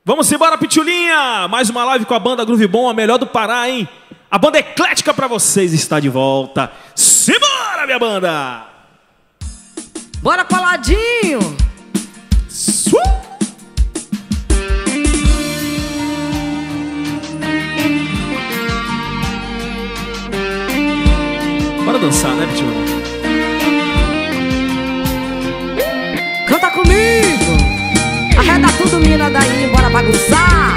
Vamos embora, Pitulinha! Mais uma live com a banda Groove Bom, a melhor do Pará, hein? A banda eclética pra vocês está de volta. Simbora, minha banda! Bora, Coladinho! Bora dançar, né, Pitulinha? Canta comigo! Arreda tudo, mina daí, bora bagunçar!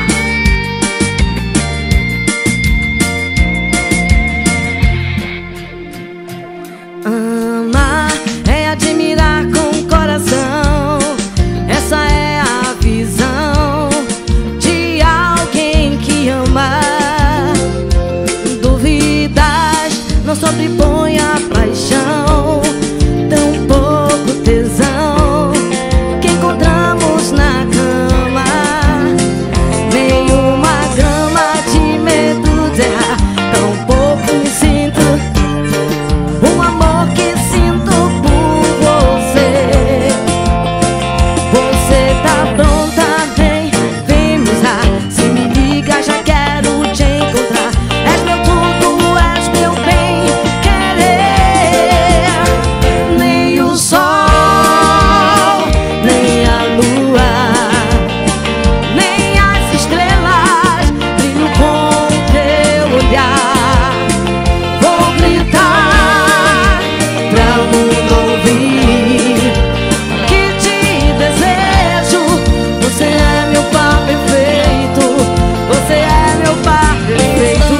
Amar é admirar com o coração. Essa é a visão de alguém que ama. Dúvidas não sobrepõe a paixão, tão pouco tesão que encontramos na cama. Nenhuma grama de medo de errar, tão pouco me sinto. O amor que sinto por você. Você tá pronta, vem me usar. Se me liga, já quero te encontrar. És meu tudo, és meu bem querer. Nem o sol, nem a lua, nem as estrelas brilham com teu olhar. Vou gritar pra o mundo ouvir que te desejo. Você é meu par perfeito. Você é meu par perfeito.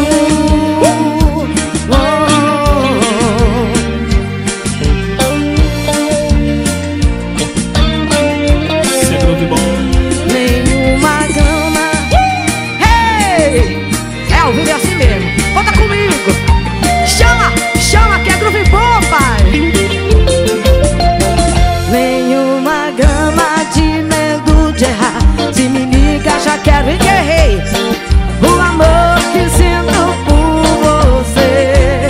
Esse é Groove Bom. Nenhuma grama. Hey! É, o vídeo é assim mesmo. Conta comigo. Chama, chama que é Groove Bom, pai. Nenhuma grama de medo de errar. Se me liga, já quero e guerrei. O amor que sinto por você.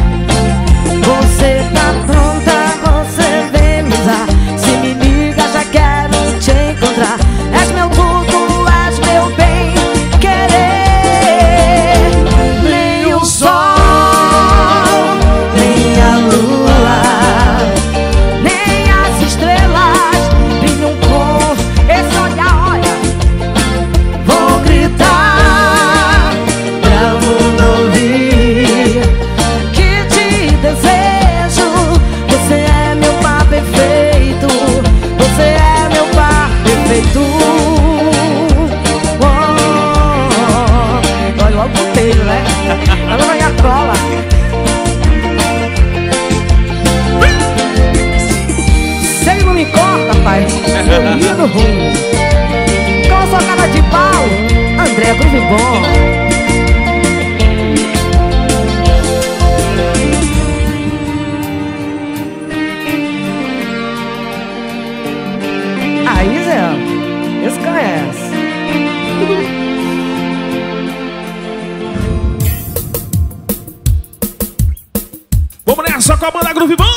Você tá pronta, você vem me usar. Se me liga, já quero te encontrar. És meu tudo, és meu bem querer. Nem o sol, nem a lua, nem as estrelas brilham com esse olhar, olha. Vou gritar pra o mundo ouvir que te desejo. Você é meu par perfeito. Você é meu par perfeito. Olha logo o peito, né? Ela vai a cola. Se ele não me corta, pai, eu ligo ruim. Com a sua cara de pau, André Groove Bom. Aí, Zé, esse conhece. Vamos nessa com a banda Groove Bom!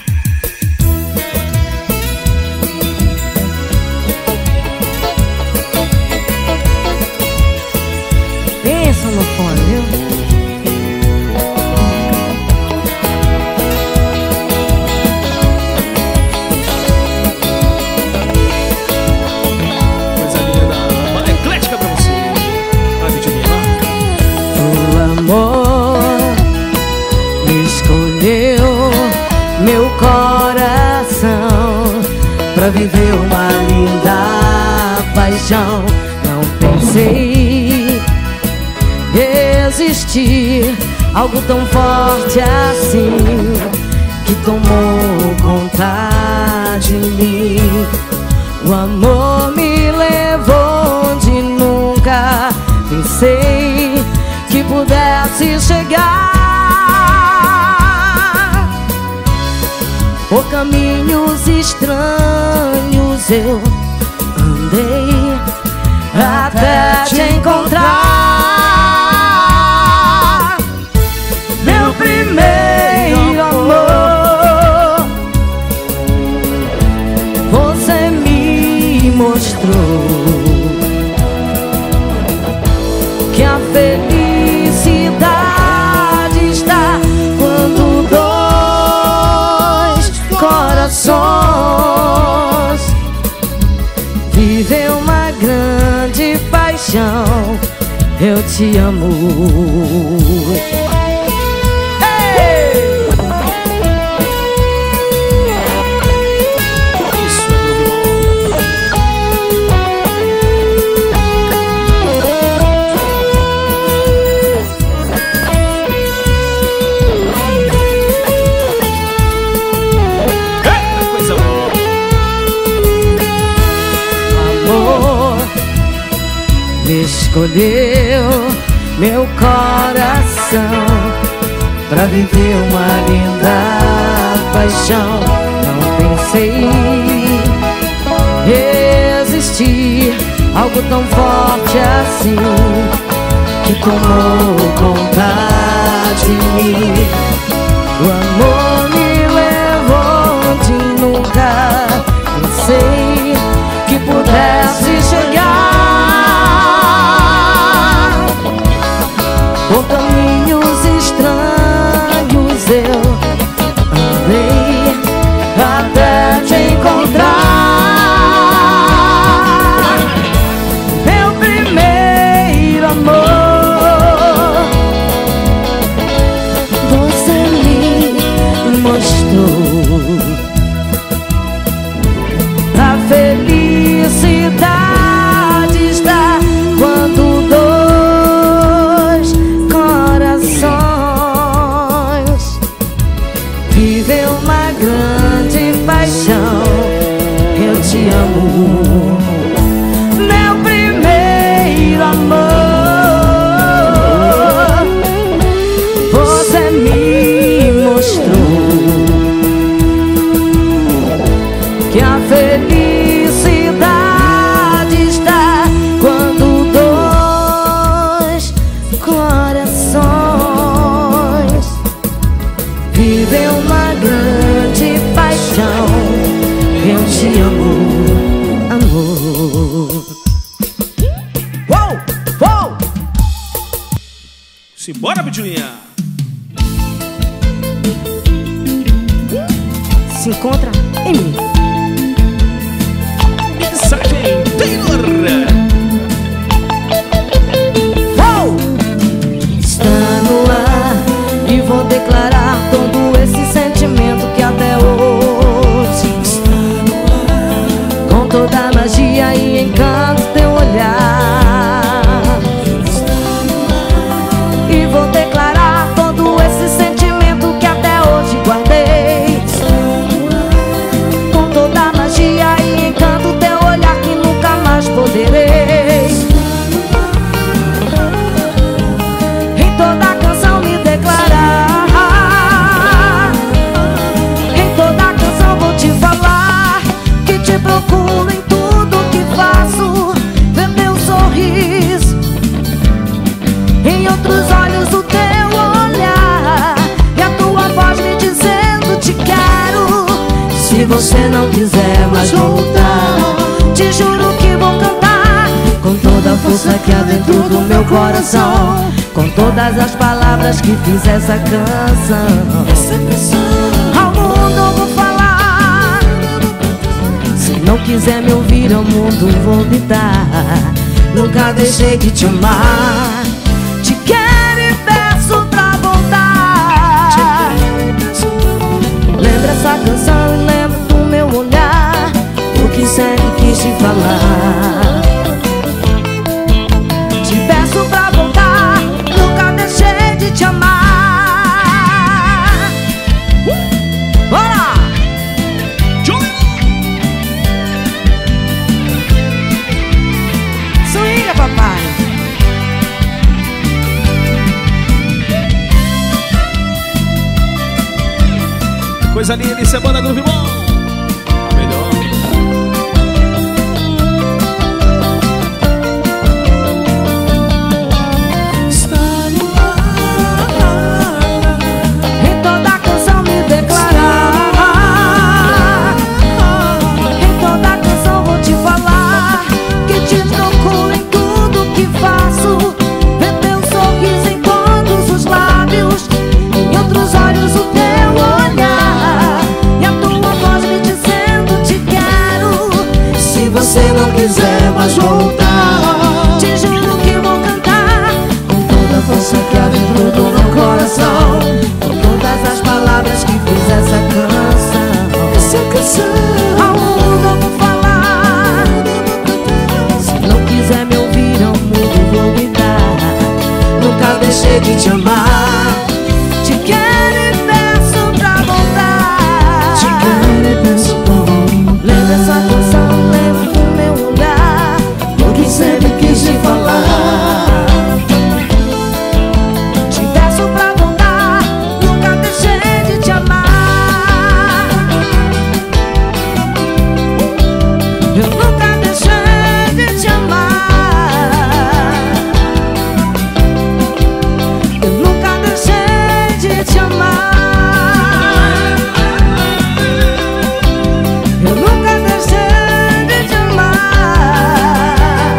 Pensa no fone, viu? Coisa linda da banda eclética pra você. A Pitulinha. O amor me escolheu, meu coração, pra viver uma linda paixão. Não pensei existir algo tão forte assim, que tomou conta de mim. O amor me levou onde nunca pensei que pudesse chegar. Por caminhos estranhos eu andei até te encontrar. Meu primeiro amor, você me mostrou uma grande paixão. Eu te amo. Escolheu meu coração pra viver uma linda paixão. Não pensei existir algo tão forte assim que tomou conta de mim. O amor me levou onde nunca pensei que pudesse chegar. Por caminhos estranhos eu andei até te encontrar. Meu primeiro amor, você me mostrou a felicidade está quando uma grande paixão. Eu te amo. Meu primeiro amor, você me mostrou que a felicidade está quando dois corações vivem uma grande paixão. Eu te amo, amor. Uou, uou. Simbora, Bijulinha. Se encontra em mim. Mensagem Taylor. Uou. Está no ar e vou declarar todo esse sentimento que até hoje está no ar, com toda a magia e encanto teu olhar. Está no ar, e vou declarar todo esse sentimento que até hoje guardei. Está no ar, com toda a magia e encanto teu olhar que nunca mais poderei. Em toda a canção me declarar. Procuro em tudo que faço ver teu sorriso, em outros olhos o teu olhar e a tua voz me dizendo te quero. Se você não quiser mais voltar, te juro que vou cantar com toda a força que há dentro do meu coração, com todas as palavras que fiz essa canção. Ao mundo vou falar. Se não quiser me ouvir ao mundo vou gritar. Nunca deixei de te amar. Te quero e peço pra voltar. Lembra essa canção e lembra do meu olhar, o que sempre quis te falar. Te peço pra voltar. Nunca deixei de te amar. Bora! Swinga, papai. Coisa linda de semana, Groove Bom. Melhor. Em toda a canção me declarar. Em toda a canção vou te falar que te procuro em tudo que faço, ver teu sorriso em todos os lábios, em outros olhos o teu olhar e a tua deixei de te amar. Te quero e peço pra voltar. Te quero e peço pra voltar. Lembra essa canção, lembra do meu olhar, O que sempre quis te falar. te peço pra voltar. Nunca deixei de te amar. Eu nunca deixei de te amar. Eu nunca deixei de te amar. Eu nunca deixei de te amar.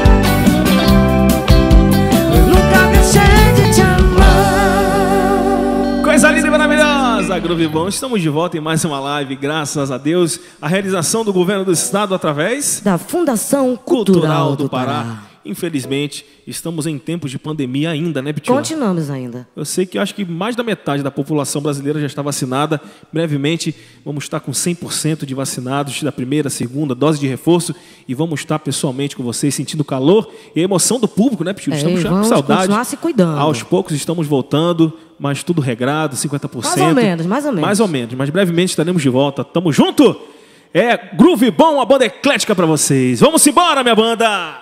Eu nunca deixei de te amar. Coisa linda e maravilhosa, Groove Bom. Estamos de volta em mais uma live, graças a Deus. A realização do governo do estado através Da Fundação Cultural do Pará. Infelizmente, estamos em tempos de pandemia ainda, né, Pitila? Continuamos ainda. Eu sei que eu acho que mais da metade da população brasileira já está vacinada. Brevemente, vamos estar com 100% de vacinados da primeira, segunda dose de reforço. E vamos estar pessoalmente com vocês, sentindo o calor e a emoção do público, né, Pitila? Estamos já com vamos saudade. continuar se cuidando. Aos poucos estamos voltando, mas tudo regrado, 50%. Mais ou menos, mais ou menos. Mais ou menos, mas brevemente estaremos de volta. Tamo junto! É Groove Bom, a banda eclética pra vocês. Vamos embora, minha banda!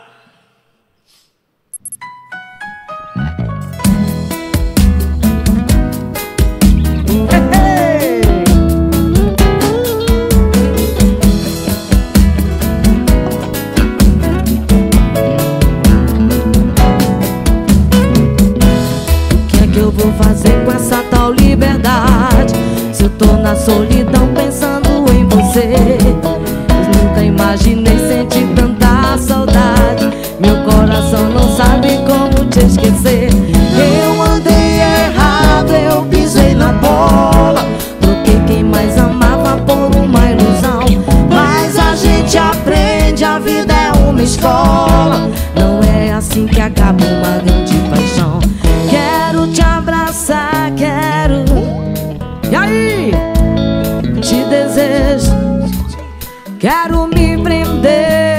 O que é que eu vou fazer com essa tal liberdade? Se eu tô na solidão pensando em você. Eu nunca imaginei sentir tanta saudade. Meu coração não sabe como te esquecer. Eu andei errado, eu pisei na bola. Troquei quem mais amava por uma ilusão. Mas a gente aprende, a vida é uma escola. Não é assim que acaba uma grande paixão. Quero te abraçar, quero. E aí? Te desejo. Quero me prender.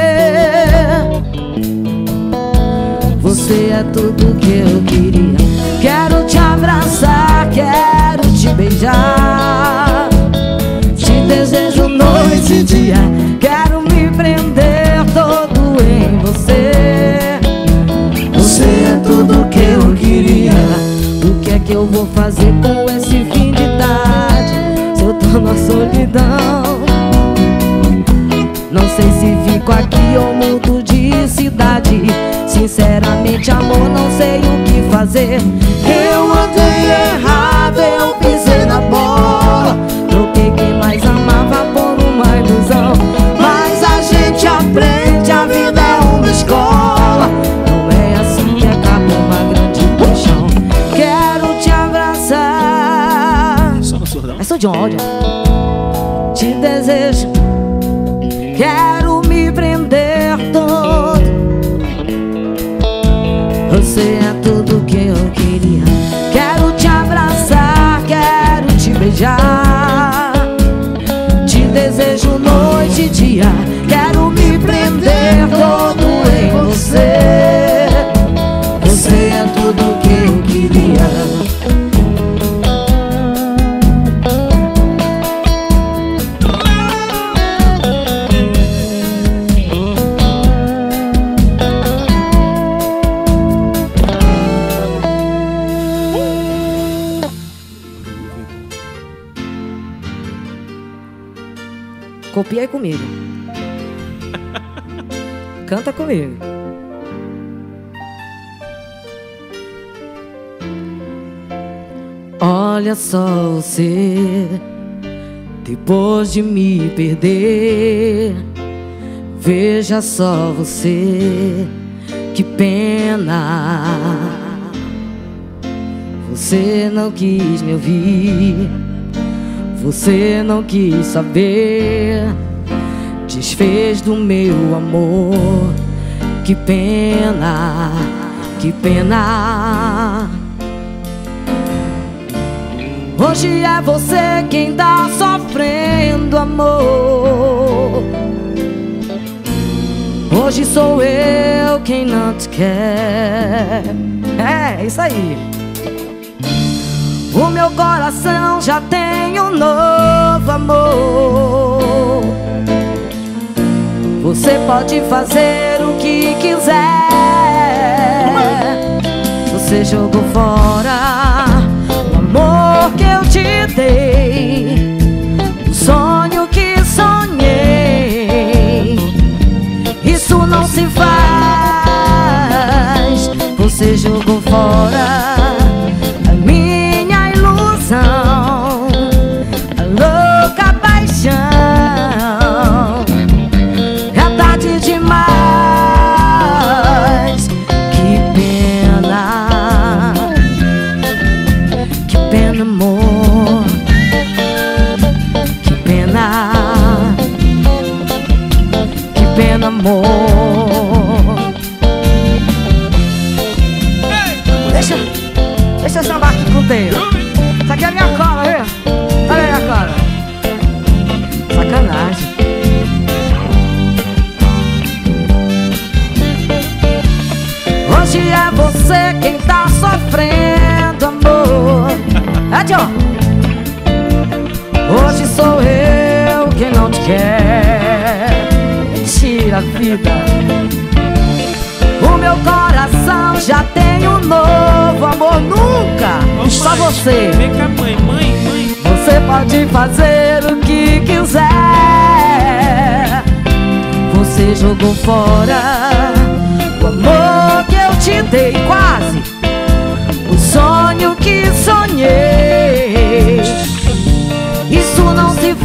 Você é tudo que eu queria. Quero te abraçar, quero te beijar. Te desejo noite e dia. Quero me prender todo em você. Você é tudo que eu queria. O que é que eu vou fazer com esse fim de tarde? Se eu tô na solidão, não sei se fico aqui ou mudo de cidade. Sinceramente, amor, não sei o que fazer. Eu andei errado, eu pisei na bola. Troquei quem mais amava por uma ilusão. Mas a gente aprende, a vida é uma escola. Não é assim que acaba uma grande paixão. Quero te abraçar. Só no surdão. É só de ódio. Te desejo. Quero me prender todo. Você é tudo que eu queria. Quero te abraçar, quero te beijar. Te desejo noite e dia. Quero me prender todo em você. Você é tudo que eu queria. Copia aí comigo. Canta comigo. Olha só você, depois de me perder. Veja só você, que pena. Você não quis me ouvir. Você não quis saber. Desfez do meu amor. Que pena, que pena. Hoje é você quem tá sofrendo, amor. Hoje sou eu quem não te quer. É isso aí. O meu coração já tem um novo amor. Você pode fazer o que quiser. Você jogou fora o amor que eu te dei, o sonho que sonhei. Isso não se faz. Você jogou fora a minha ilusão, a louca paixão. É tarde demais. Que pena, amor. Que pena, amor. Deixa eu sambar aqui com o dedo. Isso aqui é a minha cola, viu? Olha aí a cola. Sacanagem. Hoje é você quem tá sofrendo, amor. É, John. Hoje sou eu quem não te quer. Tira a vida. O meu coração já tem um novo amor. Nunca, só você. Vem cá, mãe. Você pode fazer o que quiser. Você jogou fora o amor que eu te dei, quase. O sonho que sonhei. Isso não se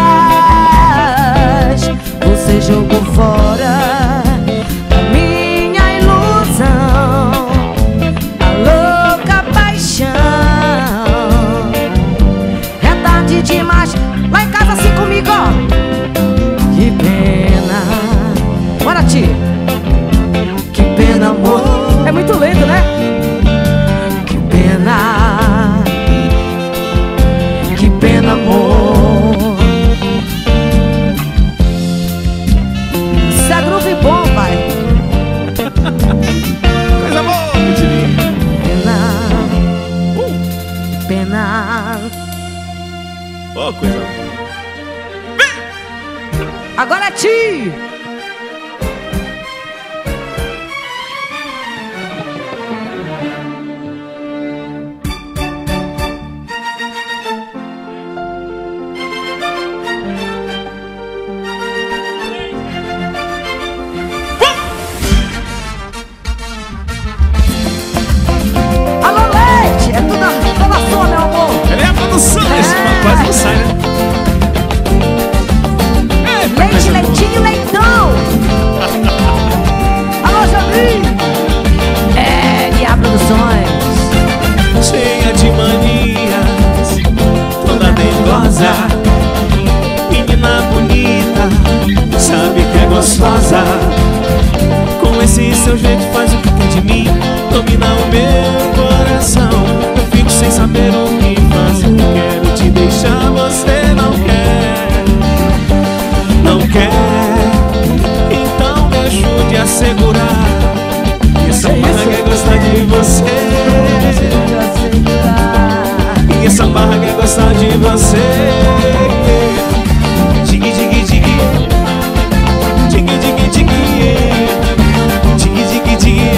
faz. Você jogou fora a minha ilusão, a louca paixão. É tarde demais. Lá em casa assim comigo, ó. Que pena. Bora, tia. Que pena, amor. É muito lento, né? Que pena. Que pena, amor. Isso é groove bom, pai. Coisa boa, mentirinha. Pena. Pena. Ô, coisa boa. Agora é ti. Alô, Leite. É toda sua, meu amor. Ele é a produção desse, quase não sai, né? Leite, leitinho, leitão. Alô, Jamil. É, Lia Produções. Cheia de manias, toda dengosa, menina bonita, sabe que é gostosa. Com esse seu jeito faz o que quer de mim, domina o meu coração. Eu fico sem saber o que fazer, quero te deixar, você não quer. Não quer, então me ajude a segurar. Essa barra quer gostar de você. E essa barra quer gostar de você. Digui, digui, digui. Digui, digui, digui. Digui, digui, digui.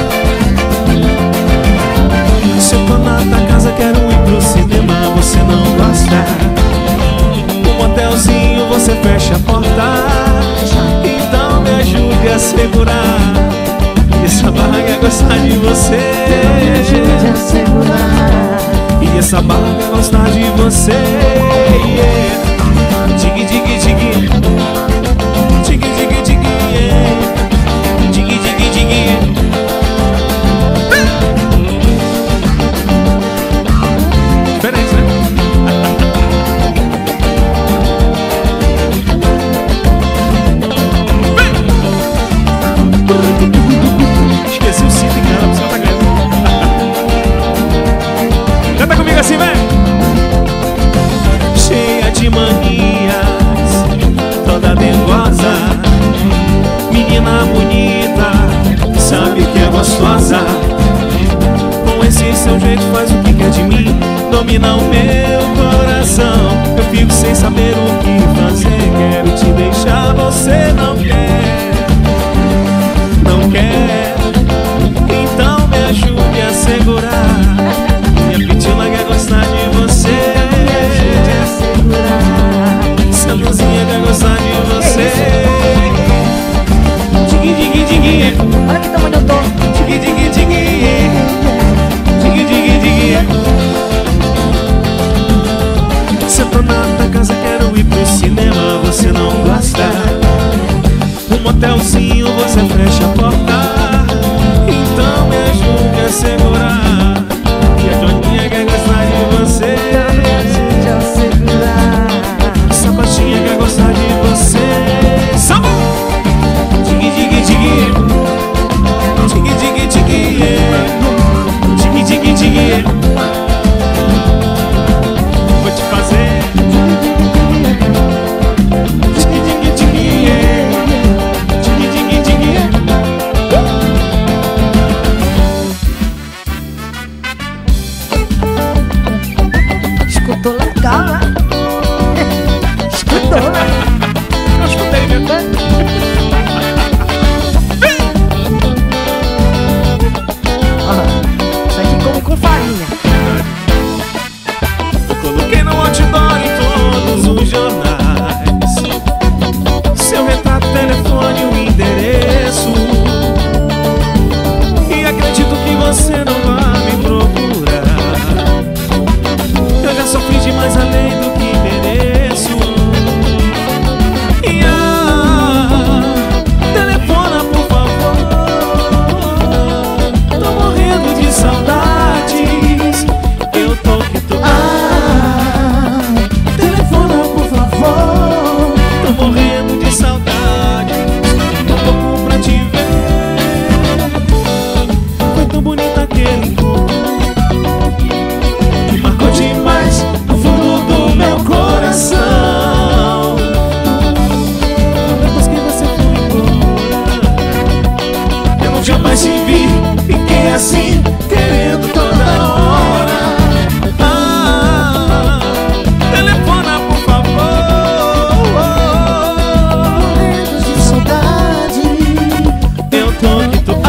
Se eu tô na tua casa, quero ir pro cinema, você não gosta. Um motelzinho, você fecha a porta. Então me ajude a segurar. Essa barra quer gostar de você. Me ajude a segurar. E essa barra quer gostar de você. Yeah. Digui, digui, digui. Digui, digui, digui. Yeah. Digui, digui, digui. Diferente, né? Esqueci o cinto em cara, você tá ganhando. Canta comigo assim, vem! Cheia de manias, toda dengosa, menina bonita, sabe que é gostosa. Com esse seu jeito faz o que quer de mim, domina domina o meu coração. Eu fico sem saber o que fazer. Quero te deixar, você não quer. Não quer. Então me ajude a segurar. Minha pitila quer gostar de você. Essa luzinha quer gostar de você. Digui, digui, digui. Olha que tamanho eu tô. Digui, digui, digui. Digui, digui, digui. Se eu tô na tua casa, quero ir pro cinema, você não gosta. Um motelzinho, você fecha a porta. Então me ajude a segurar. Que a Joninha quer gostar de você. Sapatinha quer gostar de você. Samba! Digui, digui, digui. Digui, digui, digui. Digui, digui, digui. Vou te fazer. Digui, digui, digui. Digui, digui, digui. Escutou legal, né? Escutou, né? Eu escutei, viu? Isso aqui como com farinha. Eu coloquei no outdoor em todos os jornais seu retrato, telefone, o endereço. E acredito que você não vai me procurar. Eu já sofri demais além do que mereço. E telefona por favor. Tô morrendo de saudades. Eu tô que tô. Telefona, por favor. Tô morrendo de saudade. Tô louco pra te ver. Foi tão bonito aquele encontro que marcou demais no fundo do meu coração. Depois que você foi embora, eu não jamais te vi. Fiquei assim, querendo toda hora. Telefona por favor. Morrendo de saudade. Eu tô que tô.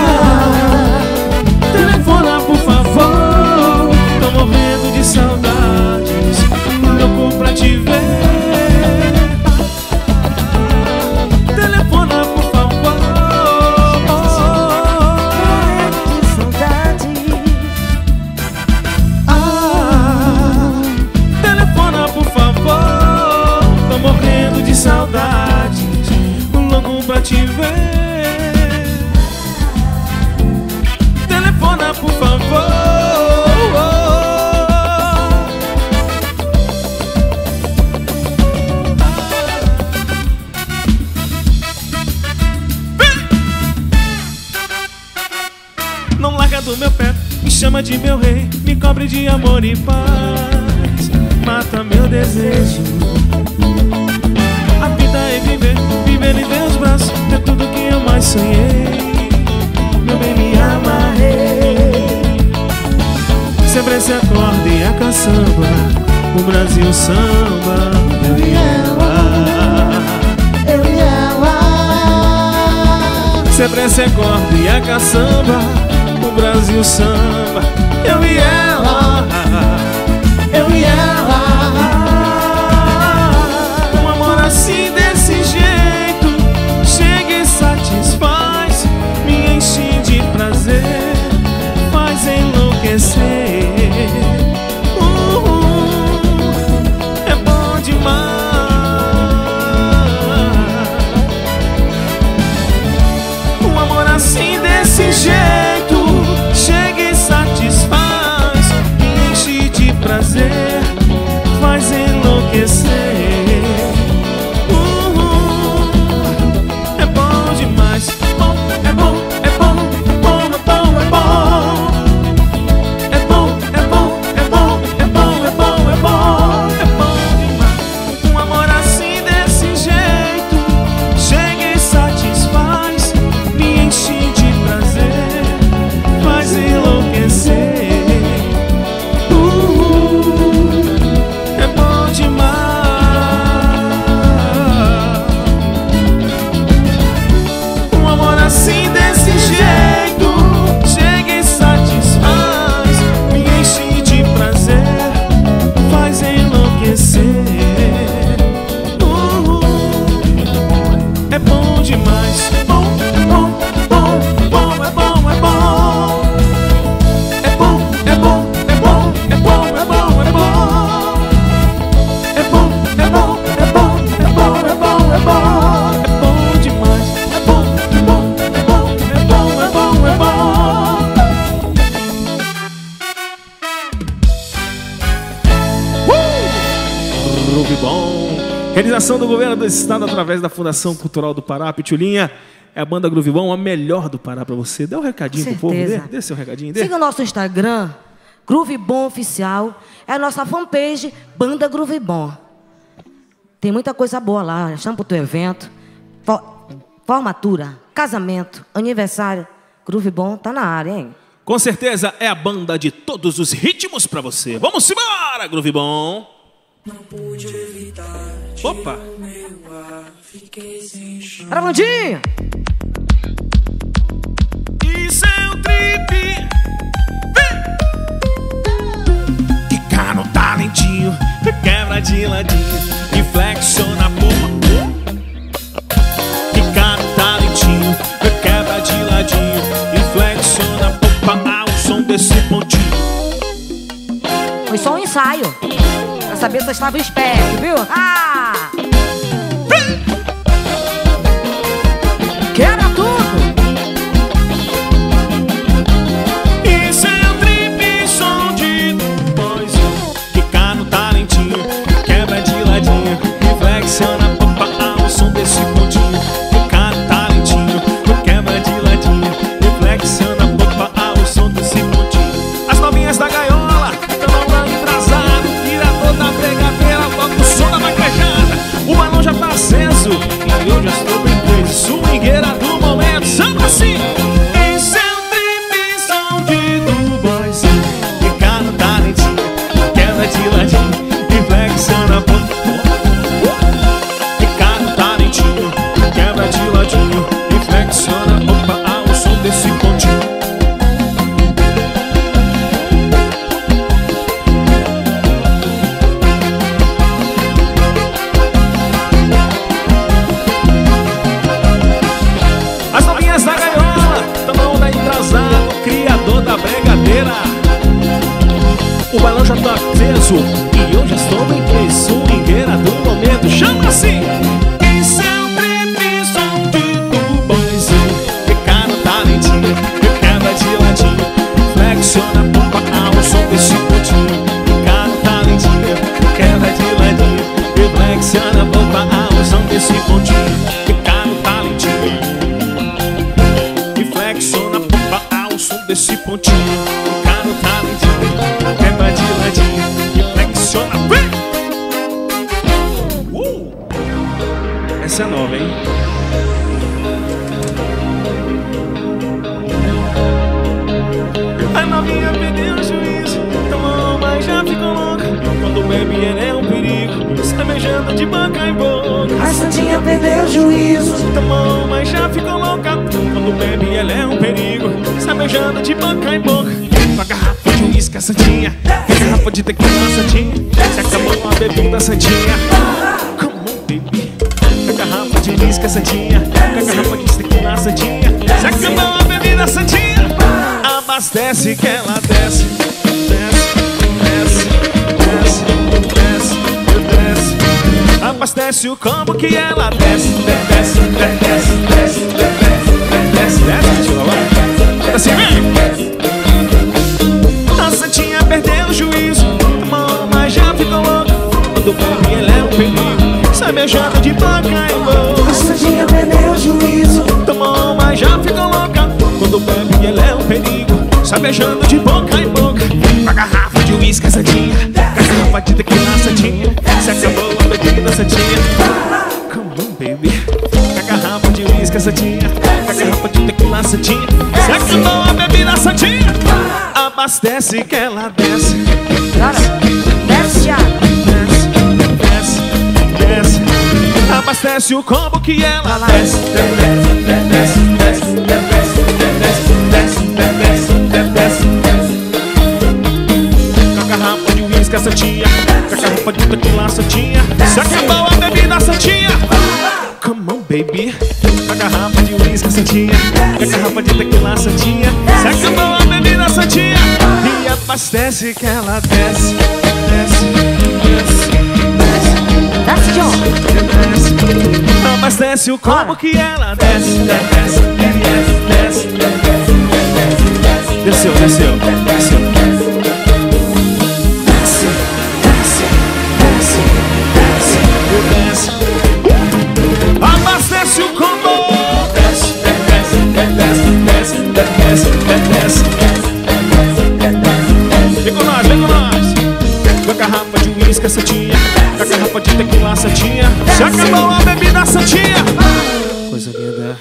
Telefona por favor. Tô morrendo de saudades. Louco pra te ver. Telefona por favor. Saudade. Telefona por favor. Tô morrendo de saudades. Louco pra te ver. Telefona por favor. Não larga do meu pé, me chama de meu rei, me cobre de amor e paz, mata meu desejo. A vida é viver, viver em teus braços, é tudo que eu mais sonhei. Meu bem, me amarrei. Sempre esse acorde e a caçamba, o Brasil samba. Eu e ela. Eu e ela. Sempre esse acorde e a caçamba, o Brasil samba. Eu e ela. Eu e ela. Um amor assim desse jeito chega e satisfaz, me enche de prazer, faz enlouquecer. É bom demais. Um amor assim desse jeito chega e satisfaz, me enche Realização do governo do estado através da Fundação Cultural do Pará. Pitulinha, é a banda Groove Bom, a melhor do Pará pra você. Dê um recadinho pro povo, dê seu recadinho. Dê. Siga o nosso Instagram, Groove Bom Oficial. É a nossa fanpage, Banda Groove Bom. Tem muita coisa boa lá. Chama pro teu evento. Formatura, casamento, aniversário. Groove Bom tá na área, hein? Com certeza é a banda de todos os ritmos pra você. Vamos embora, Groove Bom. Opa! Gravandinho! Isso é um trip! Fica no talentinho, quebra de ladinho e flexiona a porra. Fica no talentinho, quebra de ladinho e flexiona a porra ao som desse pontinho. Foi só um ensaio. Pra saber se eu estava esperto, viu? Ah! Quebra tudo! Isso é um trip, som de boys. Fica no talentinho, quebra de ladinho e flexiona a popa ao som desse pontinho. Fica no talentinho, quebra de ladinho e flexiona a popa ao som desse pontinho. As novinhas da gaiola tão andando atrasado, tira toda a pregadeira, bota o som da maquejada. O balão já tá aceso e eu já estou bem preso. Swingueira do momento, samba assim. Isso é um trip, som de do boys. Fica no talentinho, quebra de ladinho e flexiona a popa. Fica no talentinho, quebra de ladinho e flexiona a popa ao som desse pontinho. As novinhas da gaiola tão onda entrasado, criador da bregadeira. O balão já tá aceso e eu já estou bem preso. Swingueira do momento, chama assim. Isso é um trip, som de do boys. Fica no talentinho, quebra de ladinho, flexiona a pompa ao som desse pontinho. Fica no talentinho, quebra de ladinho e flexiona a pompa ao som desse pontinho. Fica no talentinho, flexiona a pompa ao som desse pontinho. Fica no talentinho, quebra de ladinho e flexiona. Essa é nova, hein? A novinha perdeu o juízo, tomou, mas já ficou louca. Quando bebe ela é um perigo, sai beijando de boca em boca. A santinha perdeu o juízo, tomou, mas já ficou louca. Quando bebe ela é um perigo, sai beijando de boca em boca. Com a garrafa de uísque a santinha, com a garrafa de tequila a santinha, se acabou a bebida santinha. Come on, baby. Com a garrafa de uísque a santinha, com a garrafa de tequila a santinha, se acabou a bebida santinha. Abastece que ela desce, desce, desce, desce, desce, desce. Abastece o combo que ela desce, desce, desce, desce, desce, desce, desce, desce, assim, vem! A santinha perdeu o juízo, tomou, mas já ficou louca. Quando bebe ela é um perigo, sai beijando de boca em boca. a santinha perdeu o juízo, Tomou, mas já ficou louca. Quando bebe ela é um perigo, sai beijando de boca em boca. Com a garrafa de uísque a santinha, com a garrafa de tequila a santinha, se acabou a bebida santinha. Come on, baby. Com a garrafa de uísque a santinha, com a garrafa de tequila a santinha, se acabou a bebida santinha. Abastece que ela desce, Desce, já. desce, desce, desce. Abastece o combo que ela desce, desce, desce, desce, desce, desce, desce, desce. Com a garrafa de uísque a santinha, com a garrafa de tequila a santinha, se acabou a bebida santinha. Come on, baby. Com a garrafa de uísque a santinha, com a garrafa de tequila a santinha, se acabou a bebida santinha. E abastece que ela desce, desce, desce, desce, Desce, John. desce. Abastece o combo que ela desce, desce, desce, desce, desce. Desceu, desceu, desceu. Desce, desce, desce, desce, desce. desce, desce. Vem com nós, vem com nós. Com a garrafa de uísque, santinha. Com a garrafa de tequila, santinha. Se acabou a bebida, santinha. Coisa linda.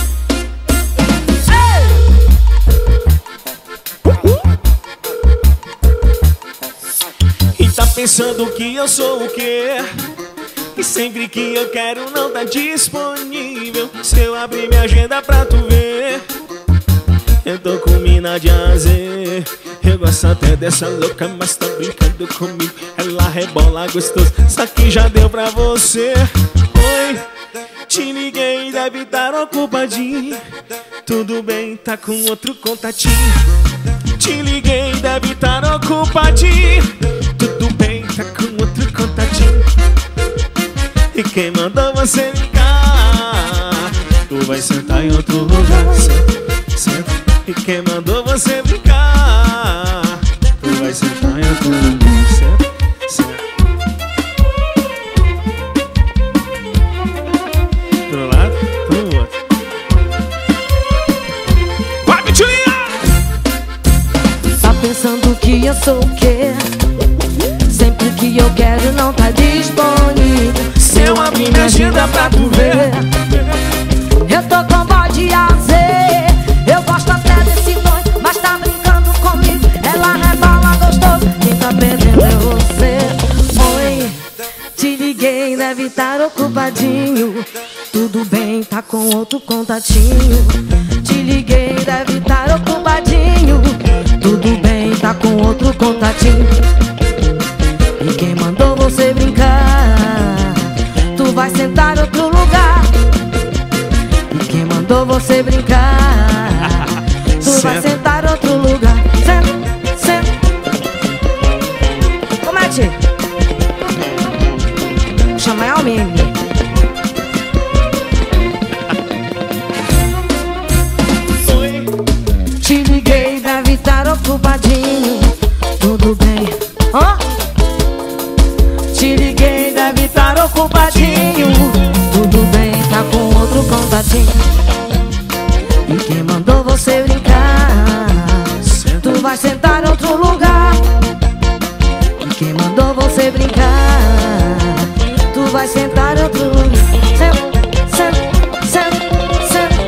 E tá pensando que eu sou o quê? E sempre que eu quero não tá disponível. Se eu abrir minha agenda pra tu ver, eu tô com mina de azer. Eu gosto até dessa louca, mas tá brincando comigo. Ela rebola gostoso, só que já deu pra você. Oi, te liguei, deve estar ocupadinho. Tudo bem, tá com outro contatinho. Te liguei, deve estar ocupadinho. Tudo bem, tá com outro contatinho. E quem mandou você ligar? Tu vai sentar em outro lugar. Senta, senta. E quem mandou você brincar? Tu vai sentar em outro lugar. Senta, senta. Pro lado, pro outro. Vai, Bitulinha! Tá pensando que eu sou o quê? Sempre que eu quero não tá disponível. Se eu abrir minha agenda pra tu ver, eu tô com bode azer. Eu gosto até desse dois, mas tá brincando comigo. Ela rebola gostoso, quem tá perdendo é você. Oi, te liguei, deve estar ocupadinho. Tudo bem, tá com outro contatinho. Te liguei, deve estar ocupadinho. Tudo bem, tá com outro contatinho. E quem mandou você brincar? Tu vai sentar em outro lugar. E quem mandou você brincar? Tu vai sentar em outro lugar. Senta, senta. Como é, tio? Chama é o meme. Te liguei, deve estar ocupadinho. Tudo bem, ó. Te liguei, deve estar ocupadinho. Tudo bem, tá com outro contatinho. E quem mandou você brincar? Tu vai sentar em outro lugar. E quem mandou você brincar? Tu vai sentar em outro lugar. Senta, senta, senta, senta.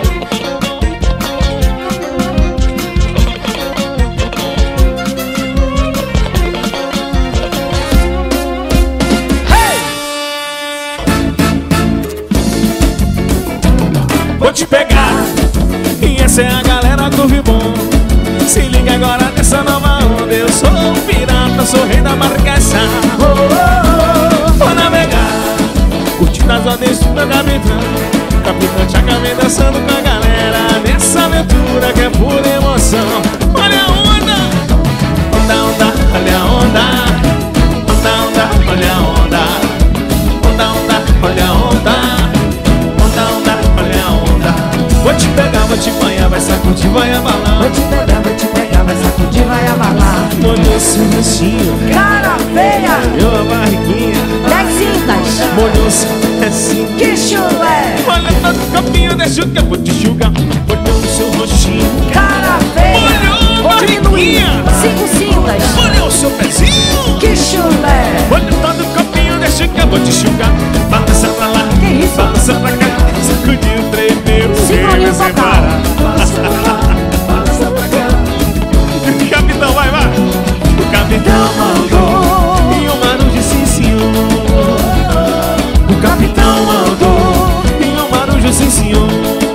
vou te pegar. E essa é a galera do Vibom. Se liga agora nessa nova onda. Eu sou um pirata, sou rei da marcação. Vou navegar, curtindo as ordens do meu capitão. Capitão Tchaca vem dançando com a galera nessa aventura que é pura emoção. Olha a onda, onda, onda, olha a onda. Onda, onda, olha a onda. Onda, onda, olha a onda. Onda, onda, olha a onda. Vou te pegar, vou te banhar, vai sacudir, vai abalar. Vou te pegar, vai sacudir, vai abalar. Molhou seu rocinho, Cara feia, molhou a barriguinha, 10 cintas, molhou seu pezinho. que chulé. Olha todo o copinho, deixa que eu vou te julgar. Molhou o seu rostinho, Cara feia, molhou a vou diminuir, barriguinha, 5 cintas, molhou o seu pezinho. que chulé. Olha todo o copinho, deixa que eu vou te julgar. Balança pra lá, Que isso? balança pra cá. Sacudiu, tremeu, Sincronia sem total. parar. Balança pra lá, balança pra cá. Capitão, vai, vai. O capitão mandou e o Manu disse sim, senhor. O capitão mandou e o Manu disse sim, senhor.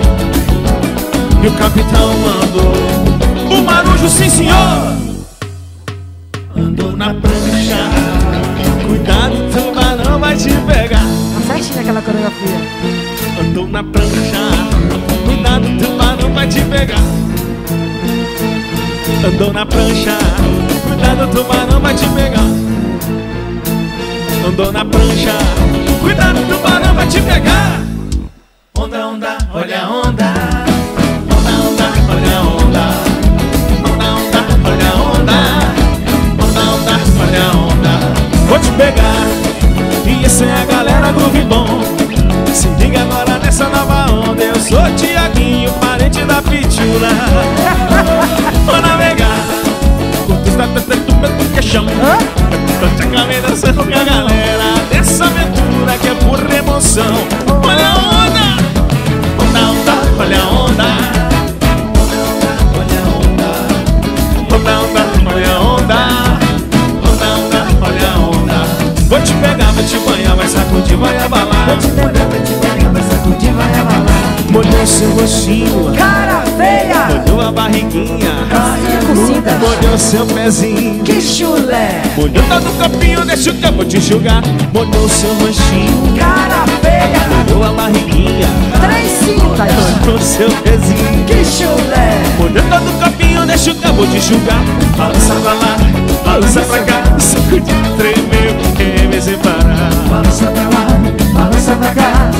E o capitão mandou o Marujo, sim, senhor. Andou na prancha, cuidado, o tubarão vai te pegar. Tá certinho aquela coreografia. Andou na prancha, cuidado, o tubarão vai te pegar. Andou na prancha, cuidado, o tubarão vai te pegar. Andou na prancha, cuidado, o tubarão vai te pegar. Onda, onda, olha a onda. Onda, onda, olha a onda. Onda, onda, olha a onda. Onda, onda, olha a onda. Vou te pegar, e essa é a galera do Vibom. Se liga agora nessa nova onda. Eu sou Tiaguinho, parente da Pitula. Molhou seu pezinho, Que chulé, molhou todo o copinho, deixa que eu vou te enxugar. Molhou seu rostinho, cara feia, molhou a barriguinha, 3 cintas, molhou seu pezinho. que chulé, Molhou todo o copinho, deixa que eu vou te enxugar. Balança pra lá, balança pra cá, sacudiu, tremeu, quem me separar. balança pra lá, balança pra cá,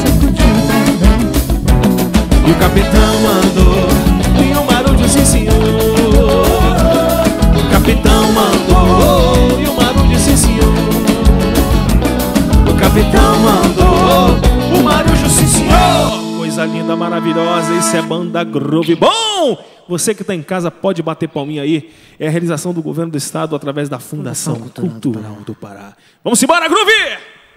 E o capitão mandou, e o Marujo sim senhor. O capitão mandou, e o Marujo sim senhor. O capitão mandou, o Marujo sim senhor. Coisa linda, maravilhosa, isso é Banda Groove. Bom, você que está em casa pode bater palminha aí. É a realização do governo do estado através da Fundação Cultural do Pará. Vamos embora, Groove!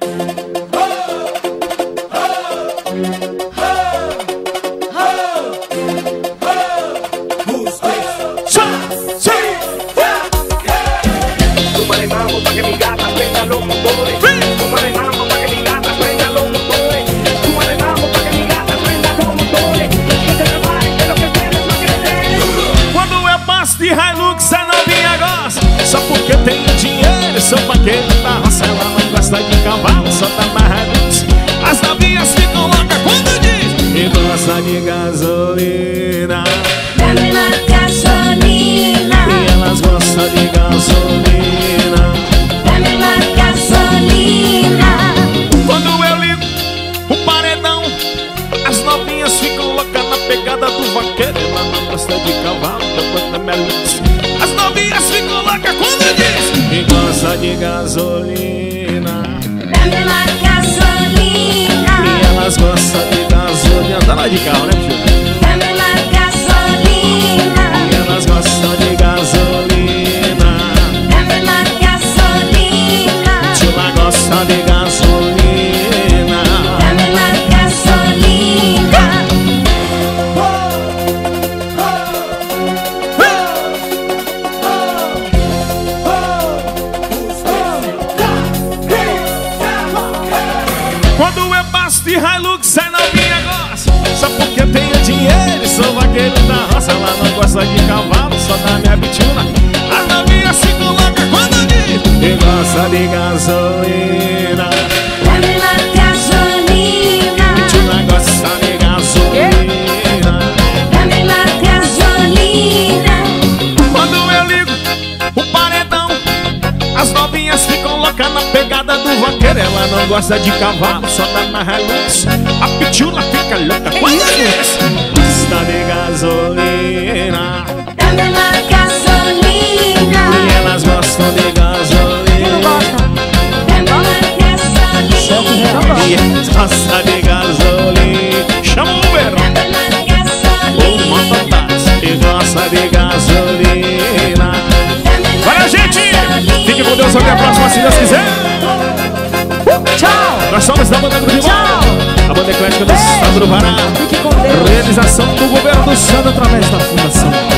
Quando eu passo de Hilux, a novinha gosta. Só porque tenho dinheiro, sou vaqueiro da roça. Ela não gosta de cavalo, só tá na Hilux. As novinhas ficam loucas quando diz que gosta de gasolina. Dame mais gasolina, E elas gostam de gasolina. dame mais gasolina. Quando eu ligo o paredão, as novinhas ficam loucas na pegada do vaqueiro. Ela não gosta de cavalo, depois da minha luz. As novinhas ficam loucas quando diz que gosta de gasolina. Dame mais gasolina, E elas gostam de gasolina. Anda lá de carro, né, filho? dame mais gasolina, E elas gostam de gasolina. dame mais gasolina, Tila gosta de gasolina. dame mais gasolina. Quando eu passo de Hilux, a novinha gosta. Só porque tenho dinheiro, sou vaqueiro da roça. Ela não gosta de cavalo, só da minha bitula. As novinhas ficam loucas quando diz que gosta de gasolina. Dame mais gasolina, Bitula gosta de gasolina. dame mais gasolina, Quando eu ligo o paredão, as novinhas ficam loucas na pegada do vaqueiro. Ela não gosta de cavalo, só dá na Hilux. A pitula fica louca quando diz gosta de gasolina. dame mais gasolina, E elas gostam de gasolina. dame mais gasolina, E elas gostam de gasolina. Chama o Uber dame mais ou gasolina, mototáxi que gosta de gasolina. Valeu, gente! Fique com Deus, até a próxima, se Deus quiser. tchau, Nós somos da Banda Groove, a banda eclética do estado do Pará. fique com Deus. Realização do governo do estado através da Fundação